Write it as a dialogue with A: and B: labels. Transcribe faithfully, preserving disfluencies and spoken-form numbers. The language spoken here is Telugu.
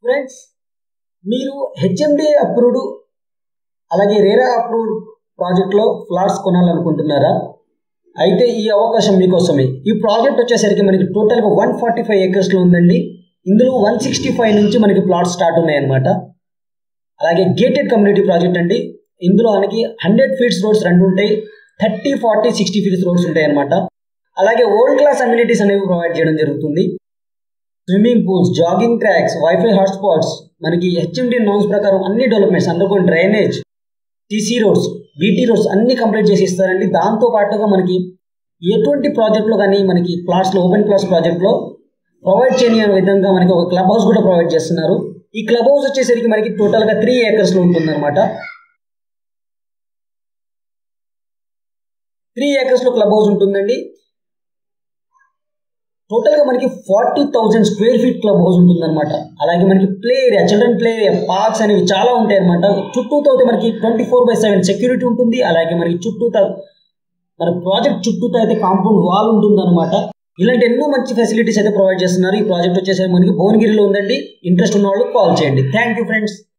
A: ఫ్రెండ్స్, మీరు హెచ్ఎండి అప్రూవ్డ్ అలాగే రేరా అప్రూవ్డ్ ప్రాజెక్ట్లో ఫ్లాట్స్ కొనాలనుకుంటున్నారా? అయితే ఈ అవకాశం మీకోసమే. ఈ ప్రాజెక్ట్ వచ్చేసరికి మనకి టోటల్గా వన్ ఫార్టీ ఫైవ్ ఏకర్స్లో ఉందండి. ఇందులో వన్ సిక్స్టీ ఫైవ్ నుంచి మనకి ప్లాట్స్ స్టార్ట్ ఉన్నాయన్నమాట. అలాగే గేటెడ్ కమ్యూనిటీ ప్రాజెక్ట్ అండి. ఇందులో మనకి హండ్రెడ్ ఫీట్స్ రోడ్స్ రెండు ఉంటాయి, thirty forty sixty feets roads ఉంటాయి అన్నమాట. అలాగే వరల్డ్ క్లాస్ అమ్యూనిటీస్ అనేవి ప్రొవైడ్ చేయడం జరుగుతుంది. Swimming pools, jogging tracks, wifi hotspots, మనకి హెచ్ఎండి నామ్స్ ప్రకారం అన్ని developments, underground drainage, TC roads, BT roads అన్ని కంప్లీట్ చేసి ఇస్తారండి. దాంతో పాటుగా మనకి ఎటువంటి ప్రాజెక్ట్లో కానీ మనకి ప్లాట్స్లో ఓపెన్ ప్లాట్స్ ప్రాజెక్ట్లో ప్రొవైడ్ చేయని విధంగా మనకి ఒక క్లబ్ హౌస్ కూడా ప్రొవైడ్ చేస్తున్నారు. ఈ క్లబ్ హౌస్ వచ్చేసరికి మనకి టోటల్గా త్రీ ఏకర్స్లో ఉంటుందన్నమాట. త్రీ ఏకర్స్లో క్లబ్ హౌస్ ఉంటుందండి. టోటల్గా మనకి forty thousand square feet club house ఉంటుందన్నమాట. అలాగే మనకి play area, children play area, parks అనేవి చాలా ఉంటాయి అనమాట. చుట్టూతో మనకి twenty four by seven security ఉంటుంది. అలాగే మనకి చుట్టూతో మన ప్రాజెక్ట్ చుట్టూతో అయితే కాంపౌండ్ వాల్ ఉంటుంది అనమాట. ఇలాంటి ఎన్నో మంచి ఫెసిలిటీస్ అయితే ప్రొవైడ్ చేస్తున్నారు. ఈ ప్రాజెక్ట్ వచ్చేసరికి మనకి భువనగిరిలో ఉందండి. ఇంట్రెస్ట్ ఉన్న వాళ్ళు కాల్ చేయండి. Thank you friends.